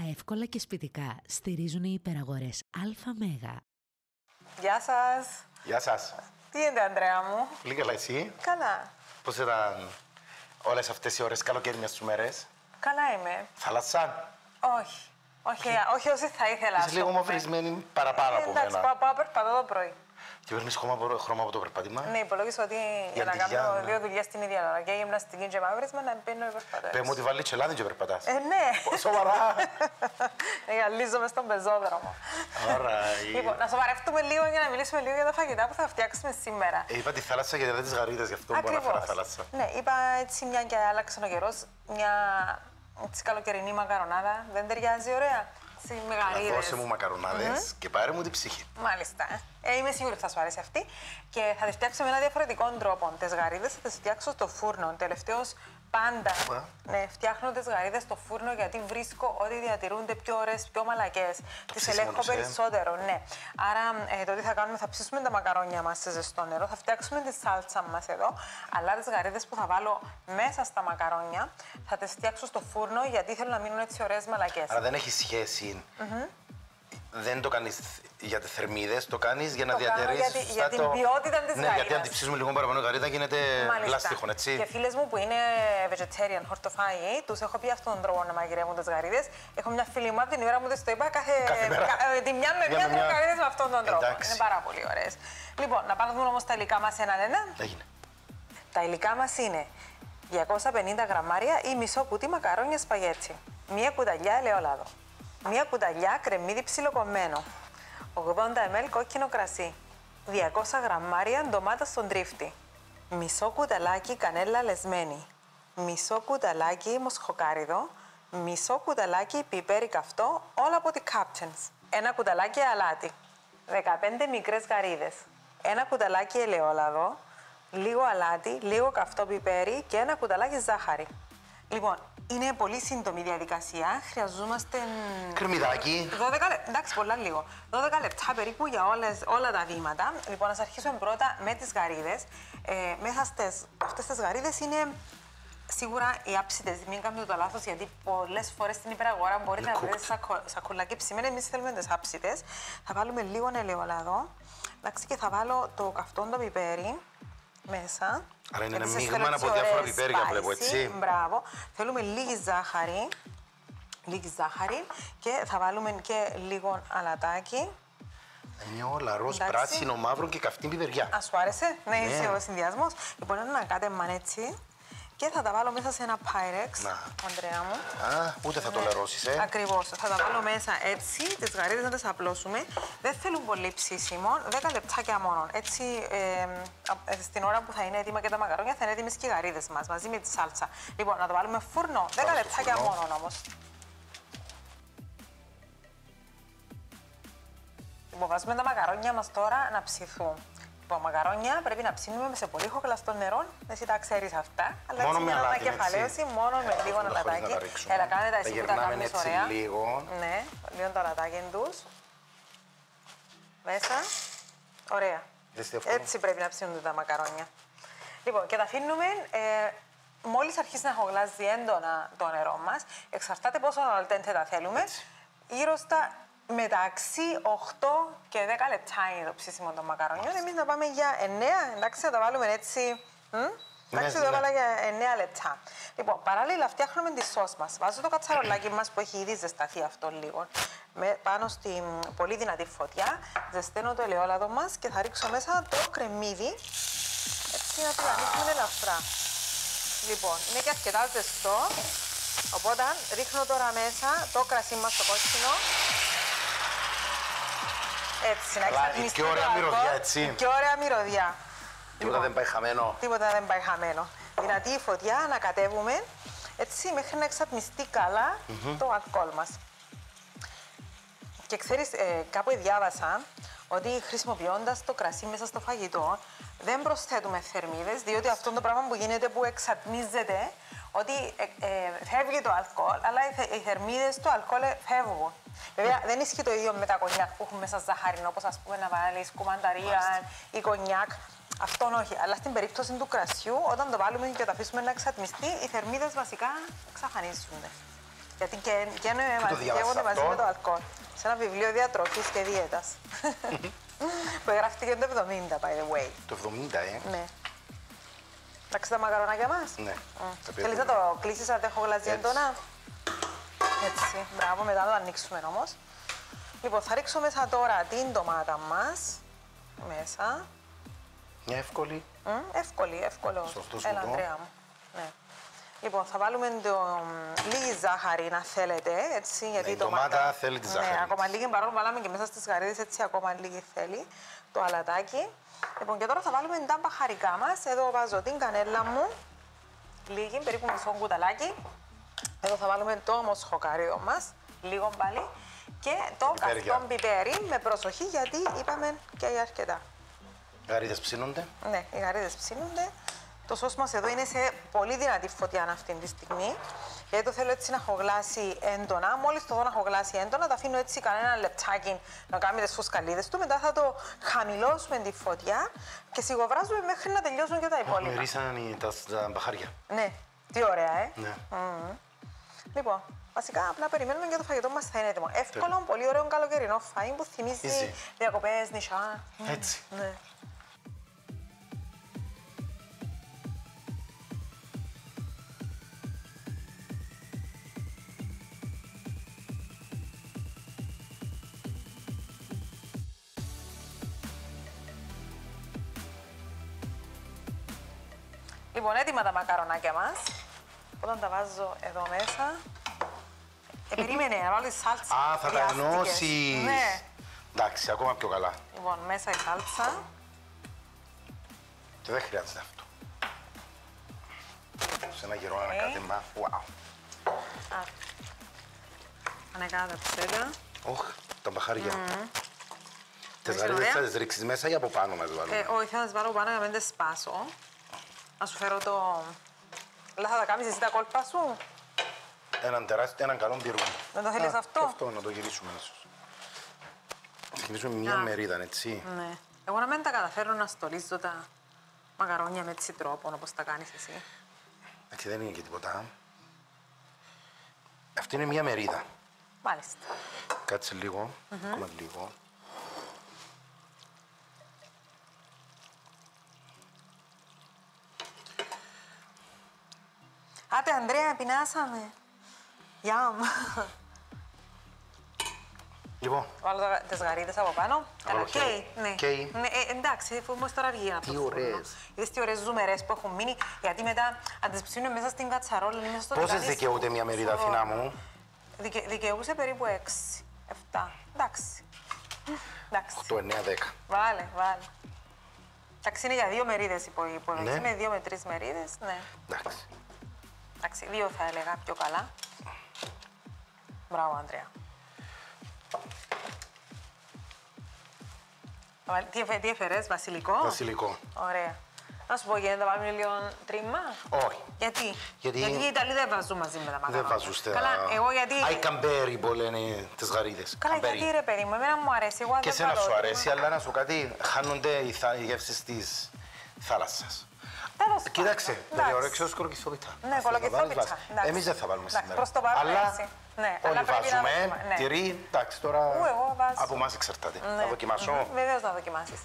εύκολα και σπιτικά στηρίζουν οι υπεραγορές ΑΜΕΓΑ. Γεια σας. Γεια σας. Τι είναι, Ανδρέα μου? Πολύ καλά, εσύ? Καλά. Πώς ήταν όλες αυτές οι ώρες καλοκαίρινες σου μέρες? Καλά είμαι. Θάλασσα? Όχι. Όχι όσοι θα ήθελα. Είσαι λίγο μαυρισμένη παραπάνω από εντάξει, μένα. πάω περπατώ το πρωί. Και παίρνεις χρώμα από το περπάτημα. Ναι, υπολόγισα ότι για να κάνω δύο δουλειές την ίδια ώρα. Και γυμναστική και μαύρισμα να μπαίνω περπατώ. Πες μου ότι βάλει τσελάδι και περπατάς. Ναι. Σοβαρά. Γυαλίζομαι στον πεζόδρομο. Λοιπόν, να σοβαρευτούμε λίγο για να μιλήσουμε λίγο για τα φαγητά που θα φτιάξουμε σήμερα. Είπα τη θάλασσα γιατί δεν τις γαρίδες, γι' αυτό μπορώ να φέρω θάλασσα. Ναι, είπα έτσι μια και άλλαξε ο καιρός, μια καλοκαιρινή μακαρονάδα. Δεν ταιριάζει ωραία? Να δώσε μου μακαρονάδες και πάρε μου την ψυχή. Μάλιστα. Είμαι σίγουρη ότι θα σου αρέσει αυτή. Και θα τη φτιάξω με ένα διαφορετικό τρόπο. Τις γαρίδες θα τις φτιάξω στο φούρνο. Τελευταίως πάντα φτιάχνω τις γαρίδες στο φούρνο γιατί βρίσκω ότι διατηρούνται πιο ωραίες, πιο μαλακές. Τις ελέγχω περισσότερο. Ναι. Άρα το τι θα κάνουμε, θα ψήσουμε τα μακαρόνια μας σε ζεστό νερό, θα φτιάξουμε τη σάλτσα μας εδώ. Αλλά τις γαρίδες που θα βάλω μέσα στα μακαρόνια θα τις φτιάξω στο φούρνο γιατί θέλω να μείνουν έτσι ωραίες μαλακές. Άρα δεν έχει σχέση. Δεν το κάνεις για τις θερμίδες, το κάνεις για να διατηρήσεις. Για την ποιότητα της γαρίδας. Γιατί αν τη ψήσουμε λίγο παραπάνω γαρίδα γίνεται λάστιχο, έτσι. Και φίλες μου που είναι vegetarian, χορτοφάγοι, τους έχω πει αυτόν τον τρόπο να μαγειρεύουν τις γαρίδες. Έχω μια φίλη μου από την ημέρα μου της το είπα τη μια με μια τρώω γαρίδες με αυτόν τον τρόπο. Είναι πάρα πολύ ωραίες. Λοιπόν, να πάρουμε όμως τα υλικά μας ένα-ένα. Έγινε. Τα υλικά μας είναι 250 γραμμάρια ή μισό κουτί μακαρόνια σπαγέτσι. Μία κουταλιά ελαιόλαδο. Μία κουταλιά κρεμμύδι ψιλοκομμένο, 80 ml κόκκινο κρασί, 200 γραμμάρια ντομάτα στον τρίφτη, μισό κουταλάκι κανέλα λεσμένη, μισό κουταλάκι μοσχοκάριδο, μισό κουταλάκι πιπέρι καυτό, όλα από τη Captain's, ένα κουταλάκι αλάτι, 15 μικρές γαρίδες, ένα κουταλάκι ελαιόλαδο, λίγο αλάτι, λίγο καυτό πιπέρι και ένα κουταλάκι ζάχαρη. Λοιπόν, είναι πολύ σύντομη διαδικασία. Χρειαζόμαστε. Κρεμμυδάκι. 12 λεπτά. Εντάξει, πολλά λίγο. 12 λεπτά περίπου για όλα τα βήματα. Λοιπόν, ας αρχίσουμε πρώτα με τις γαρίδες. Μέσα αυτές τις γαρίδες είναι σίγουρα οι άψητες. Μην κάνετε το λάθος, γιατί πολλές φορές στην υπεραγορά μπορείτε να βρείτε σακουλάκι ψημένα. Εμείς θέλουμε τις άψητες. Θα βάλουμε λίγο ελαιόλαδο. Εντάξει, και θα βάλω το καυτό το πιπέρι μέσα. Άρα είναι ένα μείγμα από διάφορα πιπέρια, βλέπω, έτσι. Μπράβο. Θέλουμε λίγη ζάχαρη και θα βάλουμε και λίγο αλατάκι. Είναι όλα ροζ, πράσινο, μαύρο και καυτή πιπεριά. Ας σου άρεσε? Ναι, είσαι ο συνδυασμός. Λοιπόν, ένα κάτεμαν έτσι. Και θα τα βάλω μέσα σε ένα Pyrex, Ανδρέα μου. Ούτε θα το λερώσεις, Ακριβώς. Θα τα βάλω μέσα έτσι, τις γαρίδες να τις απλώσουμε. Δεν θέλουν πολύ ψήσιμο, 10 λεπτάκια μόνο. Έτσι, στην ώρα που θα είναι έτοιμα και τα μακαρόνια, θα είναι έτοιμες και οι γαρίδες μας, μαζί με τη σάλτσα. Λοιπόν, να το βάλουμε φούρνο, 10 λεπτάκια μόνο όμως. Λοιπόν, βάζουμε τα μακαρόνια μας τώρα να ψηθούν. Λοιπόν, μακαρόνια πρέπει να ψήνουμε σε πολύ χωκλαστό νερό. Εσύ τα ξέρεις αυτά. Αλλά μόνο έτσι με αλάτι, ανακεφαλαίωση, μόνο με λίγο αλατάκι. Έλα, κάνε τα εσύ που τα κάνεις ωραία. Λίγο. Ναι, λίγο το αλατάκι τους. Μέσα. Ωραία. Έτσι πρέπει να ψήνονται τα μακαρόνια. Λοιπόν, και τα αφήνουμε. Μόλις αρχίσει να χωγλάζει έντονα το νερό μας, εξαρτάται πόσο αλτέντε τα θέλουμε. Γύρω στα μεταξύ 8 και 10 λεπτά είναι το ψήσιμο των μακαρονιών. Εμείς να πάμε για 9, εντάξει, να τα βάλουμε έτσι. Εντάξει, το έβαλα για 9 λεπτά. Λοιπόν, παράλληλα φτιάχνουμε τη σως μας. Βάζω το κατσαρολάκι μας που έχει ήδη ζεσταθεί αυτό λίγο πάνω στην πολύ δυνατή φωτιά. Ζεσταίνω το ελαιόλαδο μας και θα ρίξω μέσα το κρεμμύδι. Έτσι να το ανοίξουμε ελαφρά. Λοιπόν, είναι και αρκετά ζεστό. Οπότε ρίχνω τώρα μέσα το κρασί μας το κόκκινο. Έτσι, να εξατμιστεί το μυρωδιά, έτσι. Και ωραία μυρωδιά. Τίποτα δεν πάει χαμένο. Τίποτα δεν πάει χαμένο. Δυνατή η φωτιά, ανακατεύουμε έτσι μέχρι να εξατμιστεί καλά το αλκοόλ μας. Και ξέρεις, κάπου διάβασα ότι χρησιμοποιώντας το κρασί μέσα στο φαγητό δεν προσθέτουμε θερμίδες, διότι αυτό το πράγμα που γίνεται που εξατμίζεται, ότι φεύγει το αλκοόλ, αλλά οι θερμίδες του αλκοόλ φεύγουν. Βέβαια, δεν ισχύει το ίδιο με τα κονιάκ που έχουν μέσα ζάχαρη, όπως ας πούμε να βάλεις κουμανταρία ή κονιάκ. Αυτόν όχι. Αλλά στην περίπτωση του κρασιού, όταν το βάλουμε και το αφήσουμε να εξατμιστεί, οι θερμίδες βασικά εξαφανίζονται. Γιατί καίγονται μαζί με το αλκοόλ. Σε ένα βιβλίο διατροφής και δίαιτας. Που γράφτηκε το 70, by the way. Το 70, Ναι. Εντάξει τα μακαρονάκια μας. Ναι. Θέλεις να το κλείσεις αν δεν έχω γλαζί έντονα. Έτσι. Μπράβο, μετά το ανοίξουμε όμως. Λοιπόν, θα ρίξω μέσα τώρα την ντομάτα μας. Μέσα. Μια εύκολη. Εύκολο. Σωστός Έλα, κουτό. Ανδρέα μου. Ναι. Λοιπόν, θα βάλουμε λίγη ζάχαρη, αν θέλετε, έτσι, γιατί η ντομάτα θέλει τη ζάχαρη. Ναι, ακόμα λίγη, παρόλο που βάλαμε και μέσα στις γαρίδες, έτσι, ακόμα λίγη θέλει το αλατάκι. Λοιπόν, και τώρα θα βάλουμε τα μπαχαρικά μας. Εδώ βάζω την κανέλα μου, λίγη, περίπου μισό κουταλάκι. Εδώ θα βάλουμε το μοσχοκάριδο μας, λίγο πάλι. Και το καυτό πιπέρι, με προσοχή, γιατί είπαμε και για αρκετά. Οι γαρίδες ψήνονται. Ναι, οι γαρίδες ψήνονται. Το σως μας εδώ είναι σε πολύ δυνατή φωτιά αυτή τη στιγμή. Γιατί το θέλω έτσι να χογλάσει έντονα. Μόλις το δω να χογλάσει έντονα, το αφήνω έτσι κανένα λεπτάκι να κάνει τις φουσκαλίδες του. Μετά θα το χαμηλώσουμε τη φωτιά και σιγοβράζουμε μέχρι να τελειώσουν και τα υπόλοιπα. Μυρίσαν τα μπαχάρια. Ναι, τι ωραία, Ναι. Λοιπόν, βασικά απλά περιμένουμε και το φαγητό μας θα είναι έτοιμο. Εύκολο, πολύ ωραίο καλοκαιρινό φαΐν που θυμίζει διακοπές, νησιά. Έτσι. Ναι. Λοιπόν, έτοιμα τα μακαρονάκια μας. Όταν τα βάζω εδώ μέσα. Περίμενε να βάλω τη σάλτσα. Α, θα τα ενώσεις. Ναι. Εντάξει, ακόμα πιο καλά. Λοιπόν, μέσα η σάλτσα. Και δεν χρειάζεται αυτό. Σε ένα γερό ανακάτεμα. Wow. Ανακάτεψε τα. Όχ, τα μπαχάρια. Τις γαρίδες θα τις ρίξεις μέσα ή από πάνω να τις βάλουμε. Όχι, θα τις βάλω πάνω για να μην τις σπάσω. Να σου φέρω το... Αλλά θα τα κάνεις εσύ τα κόλπα σου. Έναν καλό πυρούν. Δεν το θέλεις αυτό. Και αυτό να το γυρίσουμε ίσως. Να γυρίσουμε μια μερίδα, έτσι. Ναι. Εγώ να μην τα καταφέρω να στολίζω τα μακαρόνια με έτσι τρόπο, όπως τα κάνεις εσύ. Εντάξει, δεν είναι και τίποτα. Αυτή είναι μια μερίδα. Μάλιστα. Κάτσε λίγο, ακόμα λίγο. Άτε, Ανδρέα, πεινάσαμε. Γιάμ. Λοιπόν. Βάλω τις γαρίδες από πάνω. Βάλω Ναι. Καίει. Ναι, εντάξει, αφού όμως τώρα βγει από το φούρνο. ωραίες. Είδες τι ωραίες ζουμερές που έχουν μείνει, γιατί μετά αν τις ψήνουμε μέσα στην κατσαρόλα ή μέσα στο Πόσες τηγάνι, δικαιούται μια μερίδα, Αθηνά μου? Δικαιούσε περίπου 6, 7. Εντάξει. 8, 9, 10. Βάλε. Εντάξει, είναι για 2 μερίδες υπολογίζει. Ναι. Με 2 με 3 μερίδες, ναι. Εντάξει. Εντάξει, 2 θα έλεγα πιο καλά. Μπράβο, Ανδρέα. Τι έφερες, βασιλικό? Βασιλικό. Ωραία. Να σου πω, γίνεται να βάλουμε λίγο τρίμα. Όχι. Γιατί? Γιατί οι Ιταλοί δεν βάζουν μαζί με τα μακαρόνια. Δεν βάζουν στα... Καλά, εγώ γιατί... Άι καμπέρι που λένε τις γαρίδες. Καλά, γιατί ρε παιδί μου, εμένα μου αρέσει. Εγώ Και εσένα σου αρέσει, αλλά να σου κάτι, χάνονται οι γεύσεις της θάλασσας. Κοίταξε, δηλαδή ορέξιος κολοκυθόπιτσα. Ναι, κολοκυθόπιτσα. Εμείς δεν θα βάλουμε σήμερα. Προς το παρόν αλλά έτσι. Ναι, όλοι πρέπει να βάζουμε, δούμε, ναι. τυρί, εντάξει τώρα Εγώ βάζω. από εμάς εξαρτάται. Ναι. Θα δοκιμάσω. Βεβαίως να δοκιμάσεις.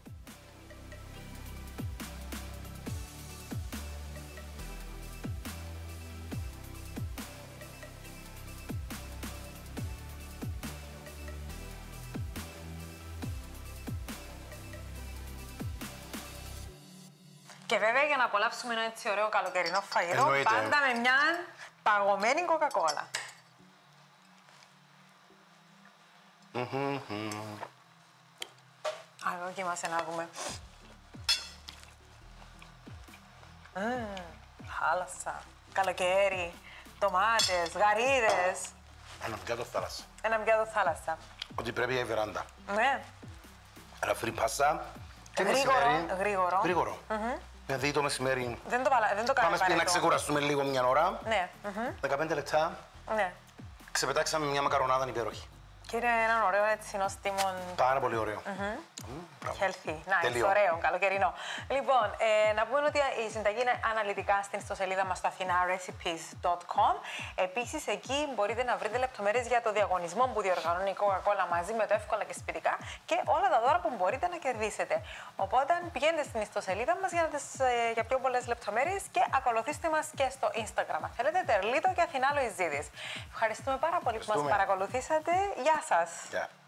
Και βέβαια για να απολαύσουμε ένα έτσι ωραίο καλοκαιρινό φαγητό, Εννοείται. πάντα με μια παγωμένη κοκακόλα. Δοκίμασε να δούμε. Θάλασσα, καλοκαίρι, ντομάτες, γαρίδες. Ένα πιάτο θάλασσα. Ένα πιάτο θάλασσα. Ότι πρέπει η βεράντα. Ναι. Ραφρή πασά. Και Γρήγορο. Δηλαδή το μεσημέρι Δεν το κάνουμε πάμε σπίτι να ξεκουραστούμε λίγο μια ώρα. Ναι. 15 λεπτά. Ναι. Ξεπετάξαμε μια μακαρονάδα υπέροχη. Και είναι ένα ωραίο έτσι νόστιμο. Πάρα πολύ ωραίο. Healthy, nice, ωραίο, καλοκαιρινό. Λοιπόν, να πούμε ότι η συνταγή είναι αναλυτικά στην ιστοσελίδα μας στο athinarecipes.com. Επίσης, εκεί μπορείτε να βρείτε λεπτομέρειες για το διαγωνισμό που διοργανώνει η Coca-Cola μαζί με το εύκολα και σπιτικά και όλα τα δώρα που μπορείτε να κερδίσετε. Οπότε, πηγαίνετε στην ιστοσελίδα μας για πιο πολλές λεπτομέρειες και ακολουθήστε μας και στο Instagram. Αν θέλετε, Τερλίτο και Αθηνά Λοϊζίδης. Ευχαριστούμε πάρα πολύ που μας παρακολουθήσατε. Γεια σας.